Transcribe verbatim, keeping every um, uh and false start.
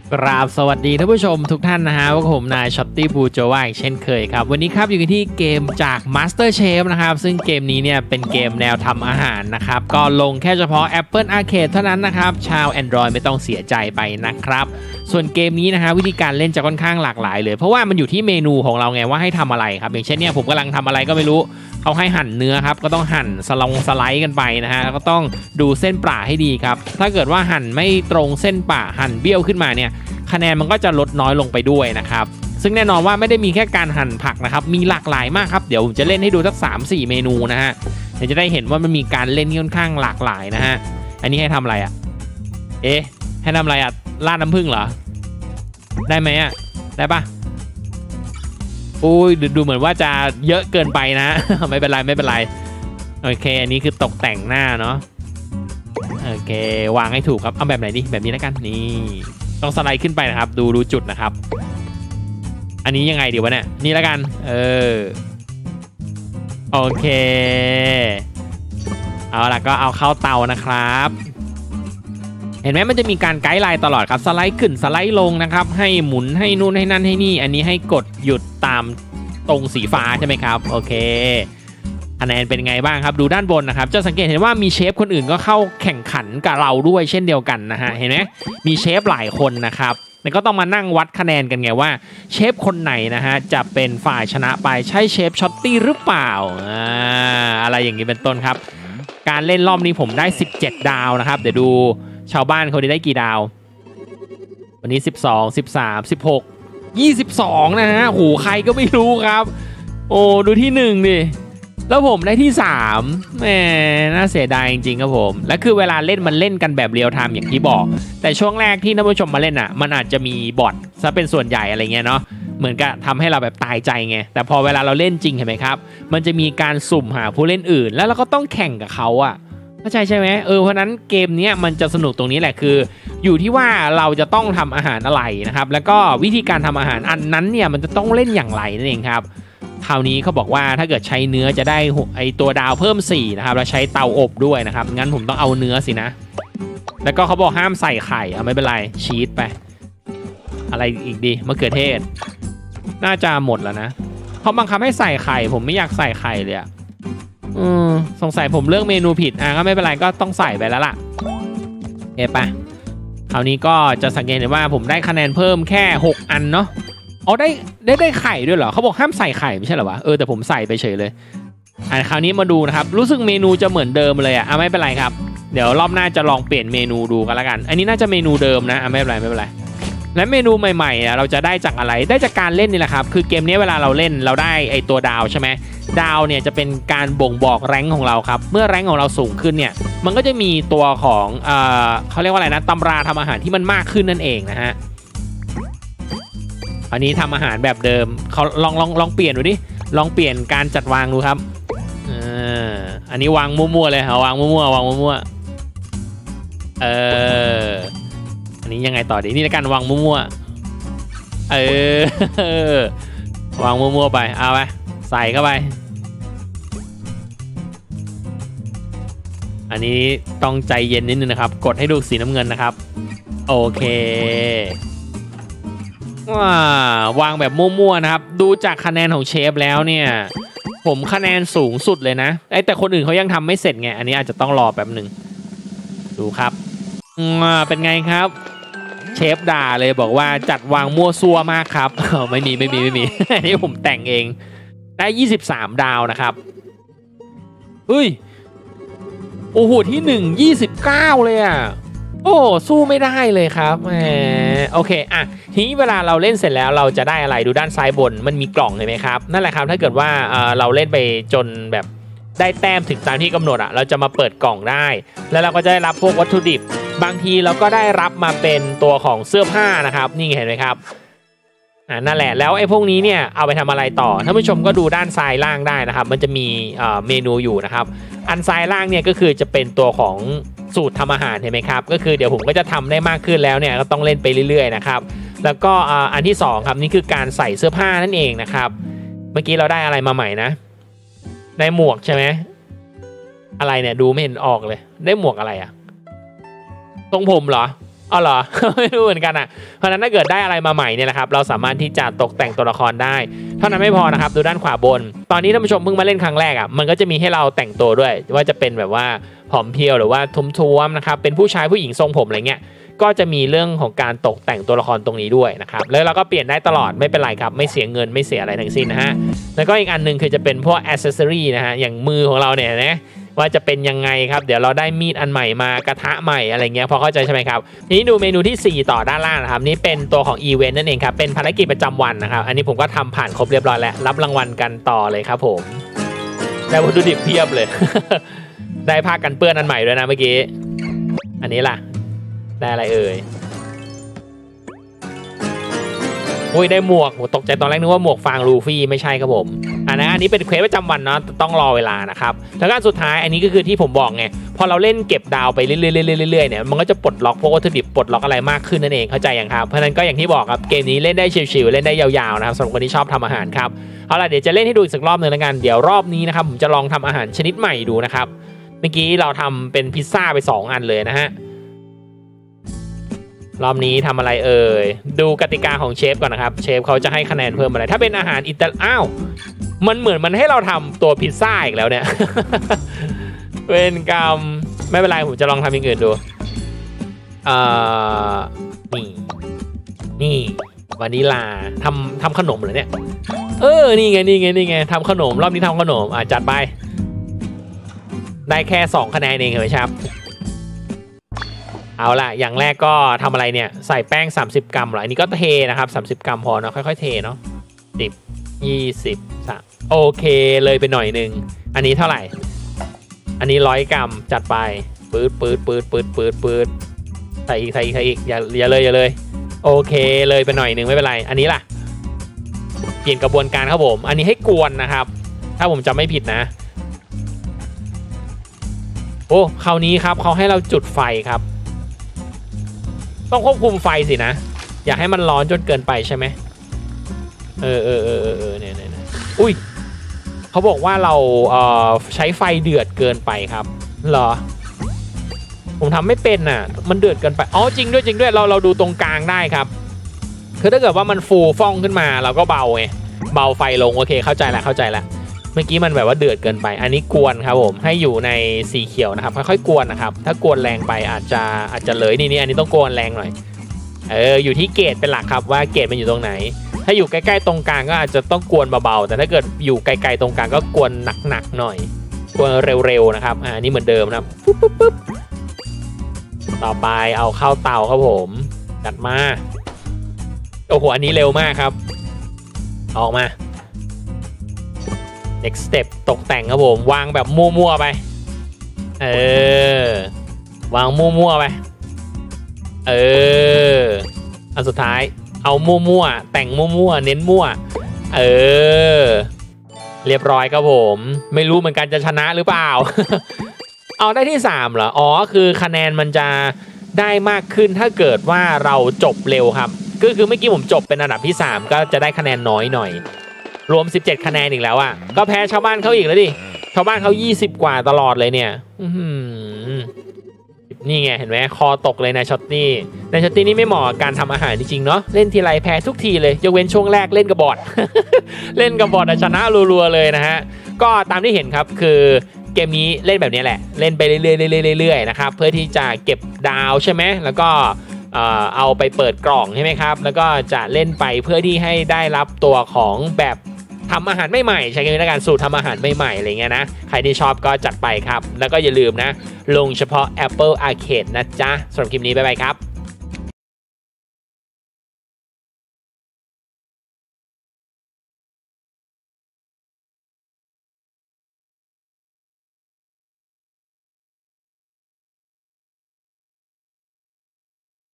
กราบสวัสดีท่านผู้ชมทุกท่านนะฮะว่าผมนายช็อตตี้บูโจว่าอีกเช่นเคยครับวันนี้ครับอยู่กันที่เกมจาก Master Chef นะครับซึ่งเกมนี้เนี่ยเป็นเกมแนวทำอาหารนะครับก็ลงแค่เฉพาะ Apple Arcade เท่านั้นนะครับชาว Android ไม่ต้องเสียใจไปนะครับส่วนเกมนี้นะฮะวิธีการเล่นจะค่อนข้างหลากหลายเลยเพราะว่ามันอยู่ที่เมนูของเราไงว่าให้ทำอะไรครับอย่างเช่นเนี่ยผมกำลังทำอะไรก็ไม่รู้เขาให้หั่นเนื้อครับก็ต้องหั่นสลงสไลด์กันไปนะฮะแล้วก็ต้องดูเส้นป่าให้ดีครับถ้าเกิดว่าหั่นไม่ตรงเส้นป่าหั่นเบี้ยวขึ้นมาเนี่ยคะแนนมันก็จะลดน้อยลงไปด้วยนะครับซึ่งแน่นอนว่าไม่ได้มีแค่การหั่นผักนะครับมีหลากหลายมากครับเดี๋ยวผมจะเล่นให้ดูสัก สามสี่ เมนูนะฮะเดี๋ยวจะได้เห็นว่ามันมีการเล่นที่ค่อนข้างหลากหลายนะฮะอันนี้ให้ทำอะไรอ่ะเอ๊ะให้ทำอะไรอ่ะราดน้ำผึ้งเหรอได้ไหมอ่ะได้ปะอุ้ยดูเหมือนว่าจะเยอะเกินไปนะ ไม่เป็นไรไม่เป็นไรโอเคอันนี้คือตกแต่งหน้าเนาะโอเควางให้ถูกครับเอาแบบไหนดิแบบนี้แล้วกันนี่ต้องสไลด์ขึ้นไปนะครับดูดูจุดนะครับอันนี้ยังไงดีวะเนี่ยนี่แล้วกันเออโอเคเอาล่ะก็เอาเข้าเตานะครับเห็นไหมมันจะมีการไกด์ไลน์ตลอดครับสไลด์ขึ้นสไลด์ลงนะครับให้หมุนให้นู่นให้นั่นให้นี่อันนี้ให้กดหยุดตามตรงสีฟ้าใช่ไหมครับโอเคคะแนนเป็นไงบ้างครับดูด้านบนนะครับจะสังเกตเห็นว่ามีเชฟคนอื่นก็เข้าแข่งขันกับเราด้วยเช่นเดียวกันนะฮะเห็นไหมมีเชฟหลายคนนะครับแล้วก็ต้องมานั่งวัดคะแนนกันไงว่าเชฟคนไหนนะฮะจะเป็นฝ่ายชนะไปใช่เชฟช็อตตี้หรือเปล่าอ่าอะไรอย่างนี้เป็นต้นครับการเล่นรอบนี้ผมได้สิบเจ็ดดาวนะครับเดี๋ยวดูชาวบ้านเขาได้กี่ดาววันนี้สิบสอง สิบสาม สิบหก ยี่สิบสองนะฮะโหใครก็ไม่รู้ครับโอ้ดูที่หนึ่งดิแล้วผมได้ที่สามแหมน่าเสียดายจริงๆครับผมและคือเวลาเล่นมันเล่นกันแบบเรียลไทม์อย่างที่บอกแต่ช่วงแรกที่ท่านผู้ชมมาเล่นอ่ะมันอาจจะมีบอทซะเป็นส่วนใหญ่อะไรเงี้ยเนาะเหมือนกับทำให้เราแบบตายใจไงแต่พอเวลาเราเล่นจริงเห็นไหมครับมันจะมีการสุ่มหาผู้เล่นอื่นแล้วเราก็ต้องแข่งกับเขาอ่ะเข้าใจใช่ไหมเออเพราะนั้นเกมนี้มันจะสนุกตรงนี้แหละคืออยู่ที่ว่าเราจะต้องทำอาหารอะไรนะครับแล้วก็วิธีการทำอาหารอันนั้นเนี่ยมันจะต้องเล่นอย่างไรนั่นเองครับคราวนี้เขาบอกว่าถ้าเกิดใช้เนื้อจะได้ไอตัวดาวเพิ่มสี่นะครับแล้วใช้เตาอบด้วยนะครับงั้นผมต้องเอาเนื้อสินะแล้วก็เขาบอกห้ามใส่ไข่เอาไม่เป็นไรชีสไปอะไรอีกดีมะเขือเทศน่าจะหมดแล้วนะเขาบังคับให้ใส่ไข่ผมไม่อยากใส่ไข่เลยอะอืมสงสัยผมเลือกเมนูผิดอ่ะก็ไม่เป็นไรก็ต้องใส่ไปแล้วล่ะเอ๊ะปะคราวนี้ก็จะสังเกตเห็นว่าผมได้คะแนนเพิ่มแค่หกอันเนาะอ๋อได้ได้ได้ไข่ด้วยเหรอเขาบอกห้ามใส่ไข่ไม่ใช่เหรอวะเออแต่ผมใส่ไปเฉยเลยอ่ะคราวนี้มาดูนะครับรู้สึกเมนูจะเหมือนเดิมเลยอ่ะไม่เป็นไรครับเดี๋ยวรอบหน้าจะลองเปลี่ยนเมนูดูกันละกันอันนี้น่าจะเมนูเดิมนะอ่ะไม่เป็นไรไม่เป็นไรและเมนูใหม่ๆอ่ะเราจะได้จากอะไรได้จากการเล่นนี่แหละครับคือเกมนี้เวลาเราเล่นเราได้ไอตัวดาวใช่ไหมดาวเนี่ยจะเป็นการบ่งบอกแรงของเราครับเมื่อแรงของเราสูงขึ้นเนี่ยมันก็จะมีตัวของเอ่อเขาเรียกว่าอะไรนะตำราทำอาหารที่มันมากขึ้นนั่นเองนะฮะอันนี้ทำอาหารแบบเดิมเขาลองลองลองเปลี่ยนดูดิลองเปลี่ยนการจัดวางดูครับอ่าอันนี้วางมั่วๆเลยเอาวางมั่วๆวางมั่วๆเอออันนี้ยังไงต่อดีนี่ในการวางมั่วๆเออวางมั่วๆไปเอาไปใส่เข้าไปอันนี้ต้องใจเย็นนิดนึงนะครับกดให้ดูสีน้ำเงินนะครับโอเคว้าวางแบบมั่วๆนะครับดูจากคะแนนของเชฟแล้วเนี่ยผมคะแนนสูงสุดเลยนะไอ้แต่คนอื่นเขายังทำไม่เสร็จไงอันนี้อาจจะต้องรอแป๊บหนึ่งดูครับเป็นไงครับเชฟด่าเลยบอกว่าจัดวางมั่วซั่วมากครับไม่มีไม่มีไม่มีอันนี้ผมแต่งเองได้ยี่สิบสามดาวนะครับเฮ้ยโอ้โหที่หนึ่ง ยี่สิบเก้าเลยอ่ะโอ้สู้ไม่ได้เลยครับแหมโอเคอ่ะทีนี้เวลาเราเล่นเสร็จแล้วเราจะได้อะไรดูด้านซ้ายบนมันมีกล่องเห็นไหมครับนั่นแหละครับถ้าเกิดว่าเออเราเล่นไปจนแบบได้แต้มถึงตามที่กำหนดอ่ะเราจะมาเปิดกล่องได้แล้วเราก็จะได้รับพวกวัตถุดิบบางทีเราก็ได้รับมาเป็นตัวของเสื้อผ้านะครับนี่เห็นไหมครับอ่านั่นแหละแล้วไอ้พวกนี้เนี่ยเอาไปทำอะไรต่อท่านผู้ชมก็ดูด้านซ้ายล่างได้นะครับมันจะมีเมนูอยู่นะครับอันซ้ายล่างเนี่ยก็คือจะเป็นตัวของสูตรทำอาหารเห็นไหมครับก็คือเดี๋ยวผมก็จะทำได้มากขึ้นแล้วเนี่ยก็ต้องเล่นไปเรื่อยๆนะครับแล้วก็อันที่สองครับนี่คือการใส่เสื้อผ้านั่นเองนะครับเมื่อกี้เราได้อะไรมาใหม่นะได้หมวกใช่ไหมอะไรเนี่ยดูไม่เห็นออกเลยได้หมวกอะไรอะทรงผมเหรออ๋อเหรอ ไม่รู้เหมือนกันอ่ะเพราะนั้นถ้าเกิดได้อะไรมาใหม่เนี่ยแหละครับเราสามารถที่จะตกแต่งตัวละครได้เท่านั้นไม่พอนะครับดูด้านขวาบนตอนนี้ท่านผู้ชมเพิ่งมาเล่นครั้งแรกอ่ะมันก็จะมีให้เราแต่งตัวด้วยว่าจะเป็นแบบว่าผอมเพรียวหรือว่าทุ้มๆนะครับเป็นผู้ชายผู้หญิงทรงผมอะไรเงี้ยก็จะมีเรื่องของการตกแต่งตัวละครตรงนี้ด้วยนะครับแล้วเราก็เปลี่ยนได้ตลอดไม่เป็นไรครับไม่เสียเงินไม่เสียอะไรทั้งสิ้นนะฮะแล้วก็อีกอันนึงคือจะเป็นพวกแอ c เซสซอรี่นะฮะอย่างมือของเราเนี่ยนะว่าจะเป็นยังไงครับเดี๋ยวเราได้มีดอันใหม่มากระทะใหม่อะไรเงี้ยพอเข้าใจใช่ไหมครับทีนี้ดูเมนูที่สี่ต่อด้านล่างนะครับนี่เป็นตัวของอีเวนต์นั่นเองครับเป็นภารกิจประจำวันนะครับอันนี้ผมก็ทำผ่านครบเรียบร้อยแล้วรับรางวัลกันต่อเลยครับผมได้วัตถุดิบเพียบเลย ได้ผ้ากันเปื้อนอันใหม่ด้วยนะเมื่อกี้อันนี้ล่ะได้อะไรเอ่ยอุ้ยได้หมวกตกใจตอนแรกนึกว่าหมวกฟางลูฟี่ไม่ใช่ครับผมอันนั้นอันนี้เป็นเควสประจำวันเนาะต้องรอเวลานะครับแล้วก็สุดท้ายอันนี้ก็คือที่ผมบอกไงพอเราเล่นเก็บดาวไปเรื่อยๆเนี่ยมันก็จะปลดล็อกพวกวัตถุดิบปลดล็อกอะไรมากขึ้นนั่นเองเข้าใจยังครับเพราะนั้นก็อย่างที่บอกครับเกมนี้เล่นได้ชิวๆเล่นได้ยาวๆนะครับสำหรับคนที่ชอบทำอาหารครับเอาล่ะเดี๋ยวจะเล่นให้ดูอีกสักรอบหนึ่งแล้วกันเดี๋ยวรอบนี้นะครับผมจะลองทำอาหารชนิดใหม่ดูนะครับเมื่อกี้เราทำเป็นพิซซ่าไปสองอันเลยนะฮะรอบนี้ทำอะไรเอ่ยดูกติกาของเชฟก่อนนะครับเชฟเขาจะให้คะแนนเพิ่มอะไรถ้าเป็นอาหารอิตาลีอ้าวมันเหมือนมันให้เราทำตัวพิซซ่าอีกแล้วเนี่ย เป็นกรรมไม่เป็นไรผมจะลองทำอย่างอื่นดูอ่านี่นี่วานิลาทำทำขนมเหรอเนี่ยเออนี่ไงนี่ไงนี่ไงทำขนมรอบนี้ทำขนมอ่ะจัดไปได้แค่สองคะแนนเองเหรอครับเอาล่ะอย่างแรกก็ทำอะไรเนี่ยใส่แป้งสามสิบกรัมเหรออันนี้ก็เทนะครับสามสิบกรัมพอเนาะค่อยๆเทเนาะสิบ ยี่สิบ สามโอเคเลยไปหน่อยนึงอันนี้เท่าไหร่อันนี้ร้อยกรัมจัดไปปื๊ดปื๊ดปื๊ดปื๊ดปื๊ดปื๊ดใส่อีกใส่อีกใส่อีกอย่าอย่าเลยอย่าเลยโอเคเลยไปหน่อยนึงไม่เป็นไรอันนี้ล่ะเปลี่ยนกระบวนการครับผมอันนี้ให้กวนนะครับถ้าผมจำไม่ผิดนะโอ้คราวนี้ครับเขาให้เราจุดไฟครับต้องควบคุมไฟสินะอยากให้มันร้อนจนเกินไปใช่ไหมเออเออเออเออเออเนี่ยเนี่ยอุ้ยเขาบอกว่าเราเอ่อใช้ไฟเดือดเกินไปครับเหรอผมทำไม่เป็นน่ะมันเดือดเกินไปอ๋อจริงด้วยจริงด้วยเราเราดูตรงกลางได้ครับคือถ้าเกิดว่ามันฟูฟ่องขึ้นมาเราก็เบาไงเบาไฟลงโอเคเข้าใจแล้วเข้าใจแล้วเมื่อกี้มันแบบว่าเดือดเกินไปอันนี้กวนครับผมให้อยู่ในสีเขียวนะครับค่อยๆกวนนะครับถ้ากวนแรงไปอาจจะอาจจะเลยนี่นี่อันนี้ต้องกวนแรงหน่อยเอออยู่ที่เกรดเป็นหลักครับว่าเกรดมันอยู่ตรงไหนถ้าอยู่ใกล้ๆตรงกลางก็อาจจะต้องกวนเบาๆแต่ถ้าเกิดอยู่ไกลๆตรงกลางก็กวนหนักๆหน่อยกวนเร็วๆนะครับอ่านี่เหมือนเดิมนะครับปุ๊บปุ๊บปุ๊บต่อไปเอาเข้าเตาครับผมจัดมาโอ้โหอันนี้เร็วมากครับออกมาnext step ตกแต่งครับผมวางแบบมั่วๆไปเออวางมั่วๆไปเอออันสุดท้ายเอามั่วๆแต่งมั่วๆเน้นมั่วเออเรียบร้อยครับผมไม่รู้เหมือนกันจะชนะหรือเปล่า เอาได้ที่สามเหรออ๋อคือคะแนนมันจะได้มากขึ้นถ้าเกิดว่าเราจบเร็วครับก็คือเมื่อกี้ผมจบเป็นอันดับที่สามก็จะได้คะแนนน้อยหน่อยรวมสิบเจ็ดคะแนนอีกแล้วอ่ะก็แพ้ชาวบ้านเขาอีกแล้วดิชาวบ้านเขายี่สิบกว่าตลอดเลยเนี่ยนี่ไงเห็นไหมคอตกเลยนะช็อตนี่ในช็อตนี่นี่ไม่เหมาะกับการทำอาหารจริงๆเนาะเล่นทีไรแพ้ทุกทีเลยยกเว้นช่วงแรกเล่นกับบอท เล่นกับบอทชนะรัวๆเลยนะฮะก็ตามที่เห็นครับคือเกมนี้เล่นแบบนี้แหละเล่นไปเรื่อยๆๆๆนะครับเพื่อที่จะเก็บดาวใช่ไหมแล้วก็เอาไปเปิดกล่องใช่ไหมครับแล้วก็จะเล่นไปเพื่อที่ให้ได้รับตัวของแบบทำอาหารใหม่ๆใช้ในการสูตรทำอาหารใหม่ๆอะไรเงี้ยนะใครที่ชอบก็จัดไปครับแล้วก็อย่าลืมนะลงเฉพาะ Apple Arcade นะจ๊ะสำหรับคลิปนี้บ๊ายบายครับ